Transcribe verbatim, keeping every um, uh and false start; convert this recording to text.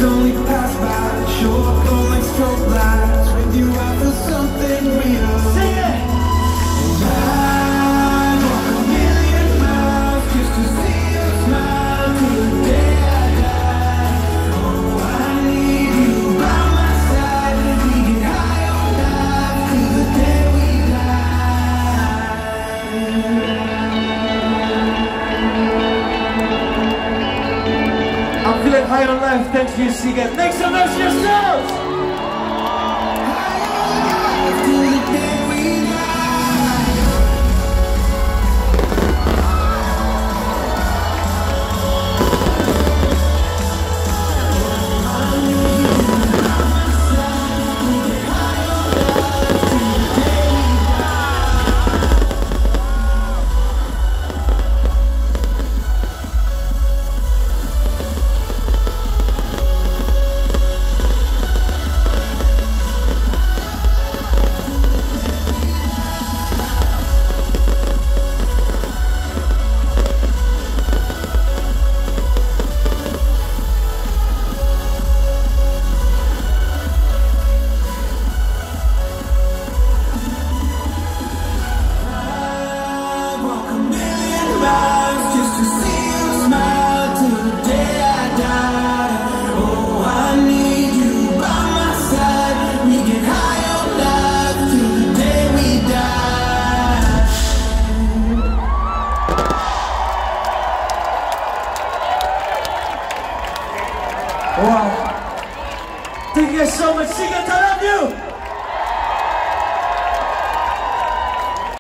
only pass by, show up on like strobe lights. With you I feel something real. Sing it! I'd walk a million miles just to see you smile till the day I die. Oh, I need you by my side. We get high on life till the day we die. I'm feeling high on life, thanks to you, Sigan. Make some noise yourselves! Just to see you smile till the day I die. Oh, I need you by my side. We get high on life till the day we die. Wow. Thank you guys so much. Sigan, I love you.